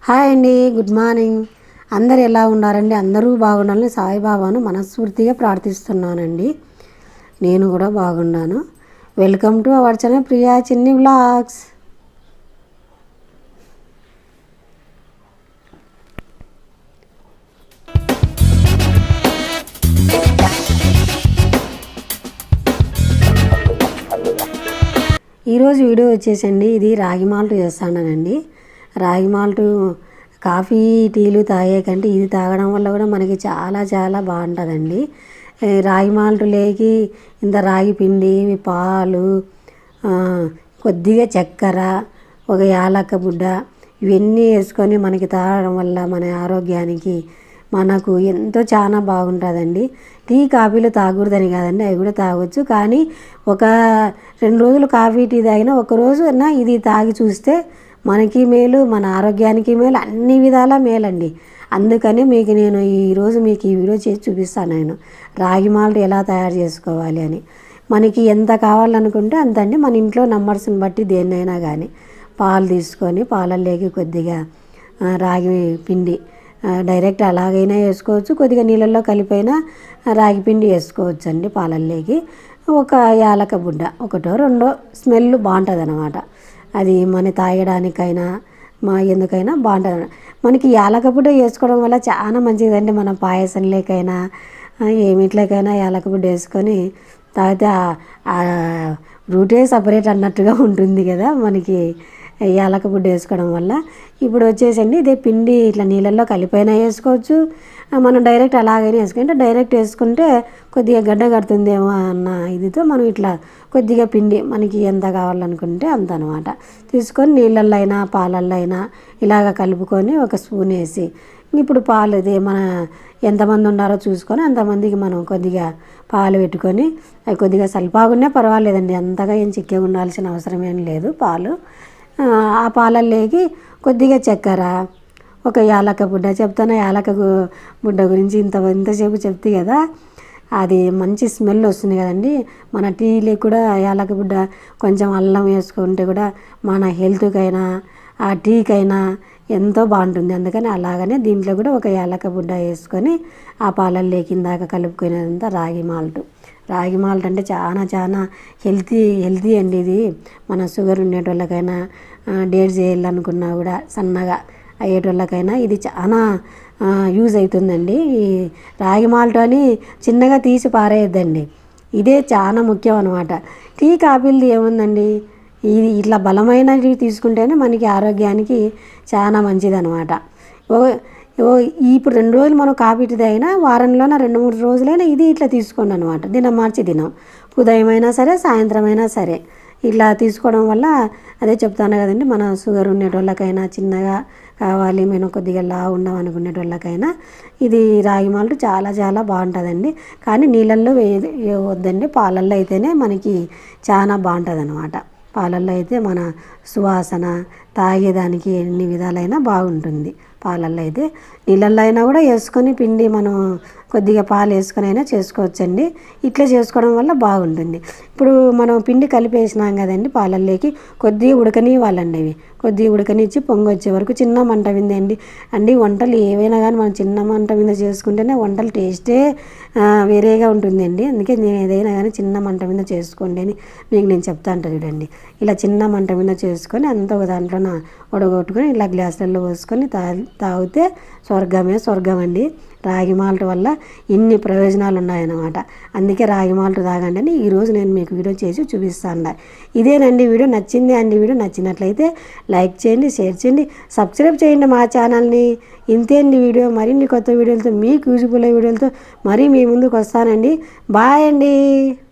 Hi అండి, good morning. అందరు ఎలా ఉన్నారండి? అందరూ బాగుండాలని సాయిబాబాను మనస్ఫూర్తిగా ప్రార్థిస్తున్నానండి. నేను కూడా బాగున్నాను. Welcome to our channel Priya Chinni vlogs. ఈరోజు వీడియో వచ్చేసండి, ఇది రాగి మాల్ట్ చేస్తానండి. రాగి మాల్ట్ కాఫీ టీలు తాగే కంటే ఇది తాగడం వల్ల కూడా మనకి చాలా చాలా బాగుంటుందండి. రాగి మాల్ట్ లేకి ఇంత రాగి పిండి, పాలు, కొద్దిగా చక్కెర, ఒక యాలక్క బుడ్డ ఇవన్నీ వేసుకొని మనకి తాగడం వల్ల మన ఆరోగ్యానికి మనకు ఎంతో చాలా బాగుంటుందండి. టీ కాఫీలు తాగకూడదని కాదండి, అవి కూడా తాగొచ్చు. కానీ ఒక 2 రోజులు కాఫీ టీ తాగినా ఒకరోజు అన్నా ఇది తాగి చూస్తే మనకి మేలు, మన ఆరోగ్యానికి మేలు, అన్ని విధాలా మేలండి. అందుకని నేను ఈరోజు మీకు ఈ వీడియో చేసి చూపిస్తాను. నేను రాగి మాల్ట్ ఎలా తయారు చేసుకోవాలి అని. మనకి ఎంత కావాలనుకుంటే అంత అండి. మన ఇంట్లో నంబర్స్ని బట్టి దేన్నైనా కానీ పాలు తీసుకొని పాలల్లోకి కొద్దిగా రాగి పిండి డైరెక్ట్ అలాగైనా వేసుకోవచ్చు, కొద్దిగా నీళ్ళల్లో కలిపైనా రాగి పిండి వేసుకోవచ్చు అండి. పాలల్లోకి ఒక యాలక బుడ్డ, ఒకటో రెండో, స్మెల్ బాగుంటుంది అన్నమాట. అది మన తాగడానికైనా ఎందుకైనా బాగుంటుంది. మనకి యాలక బుడ్డ వేసుకోవడం వల్ల చాలా మంచిదండి. మన పాయసంలోకైనా ఏమిట్లోకైనా యాలక బుడ్డ వేసుకొని తాగితే రూటే సపరేట్ అన్నట్టుగా ఉంటుంది కదా మనకి యాలక బుడ్డ వేసుకోవడం వల్ల. ఇప్పుడు వచ్చేసండి ఇదే పిండి ఇట్లా నీళ్ళల్లో కలిపైనా వేసుకోవచ్చు, మనం డైరెక్ట్ అలాగైనా వేసుకుంటే, డైరెక్ట్ వేసుకుంటే కొద్దిగా గడ్డ కడుతుందేమో అన్న ఇదితో మనం ఇట్లా కొద్దిగా పిండి మనకి ఎంత కావాలనుకుంటే అంత అనమాట తీసుకొని నీళ్ళల్లో అయినా పాలల్లో అయినా ఇలాగ కలుపుకొని ఒక స్పూన్ వేసి, ఇప్పుడు పాలు ఇది మన ఎంతమంది ఉన్నారో చూసుకొని అంతమందికి మనం కొద్దిగా పాలు పెట్టుకొని, అవి కొద్దిగా సల్పాగున్నా పర్వాలేదండి, అంతగా ఏం చిక్కగా ఉండాల్సిన అవసరం ఏం లేదు. పాలు ఆ పాలల్లోకి కొద్దిగా చక్కెర, ఒక యాలక బుడ్డ చెప్తాను. యాలక బుడ్డ గురించి ఇంతసేపు చెప్తే కదా అది మంచి స్మెల్ వస్తుంది కదండి. మన టీలో కూడా యాలక బుడ్డ కొంచెం అల్లం వేసుకుంటే కూడా మన హెల్త్కైనా ఆ టీకైనా ఎంతో బాగుంటుంది. అందుకని అలాగనే దీంట్లో కూడా ఒక యాలక బుడ్డ వేసుకొని ఆ పాలల్లోకి ఇందాక కలుపుకునేదంతా రాగి మాల్ట్. రాగి మాల్ట్ అంటే చాలా చాలా హెల్తీ అండి. ఇది మన షుగర్ ఉండేటోళ్ళకైనా, డేట్ చేయాలనుకున్నా కూడా సన్నగా అయ్యేటోళ్ళకైనా ఇది చాలా యూజ్ అవుతుందండి. ఈ రాగి మాల్ట్ అని చిన్నగా తీసి పారేయద్దండి, ఇదే చాలా ముఖ్యం అనమాట. టీ కాఫీలది ఏముందండి, ఇది ఇట్లా బలమైనవి తీసుకుంటేనే మనకి ఆరోగ్యానికి చాలా మంచిది అనమాట. ఇప్పుడు 2 రోజులు మనం కాఫీ టీ తాగినా వారంలోన 2-3 రోజులైనా ఇది ఇట్లా తీసుకోండి అనమాట. దినం మార్చి దినం, ఉదయం అయినా సరే సాయంత్రం అయినా సరే ఇట్లా తీసుకోవడం వల్ల అదే చెప్తాను కదండి, మన షుగర్ ఉండేటోళ్ళకైనా, చిన్నగా కావాలి మేము కొద్దిగా లావు ఉండం అనుకునేటోళ్ళకైనా ఇది రాగి మాల్ట్ చాలా చాలా బాగుంటుందండి. కానీ నీళ్ళల్లో వద్దండి, పాలల్లో అయితేనే మనకి చాలా బాగుంటుంది అనమాట. పాలల్లో అయితే మన సువాసన తాగేదానికి ఎన్ని విధాలైనా బాగుంటుంది. పాలల్లో అయితే నీళ్ళల్లో అయినా కూడా వేసుకొని పిండి మనం కొద్దిగా పాలు వేసుకొని అయినా చేసుకోవచ్చండి. ఇట్లా చేసుకోవడం వల్ల బాగుంటుంది. ఇప్పుడు మనం పిండి కలిపేసినాం కదండి, పాలల్లోకి కొద్దిగా ఉడకనివ్వాలండి. అవి కొద్దిగా ఉడకనిచ్చి పొంగి వచ్చే వరకు చిన్న మంట మీద అండి. వంటలు ఏవైనా కానీ మనం చిన్న మంట మీద చేసుకుంటేనే వంటలు టేస్టే వేరేగా ఉంటుందండి. అందుకే నేను ఏదైనా కానీ చిన్న మంట మీద చేసుకోండి అని మీకు నేను చెప్తా ఉంటాను చూడండి. ఇలా చిన్న మంట మీద చేసుకొని అంత ఒక దాంట్లో ఉడగొట్టుకొని ఇలా గ్లాసులలో పోసుకొని తాగితే స్వర్గం అండి. రాగి మాల్ట్ వల్ల ఇన్ని ప్రయోజనాలు ఉన్నాయన్నమాట. అందుకే రాగి మాల్ట్ తాగండి అని ఈరోజు నేను మీకు వీడియో చేసి చూపిస్తాను. ఇదేనండి వీడియో. నచ్చింది అండి. వీడియో నచ్చినట్లయితే లైక్ చేయండి, షేర్ చేయండి, సబ్స్క్రైబ్ చేయండి మా ఛానల్ని. ఇంతే అండి వీడియో. మరిన్ని కొత్త వీడియోలతో, మీకు యూజ్ఫుల్ వీడియోలతో మరీ మీ ముందుకు వస్తానండి. బాయ్ అండి.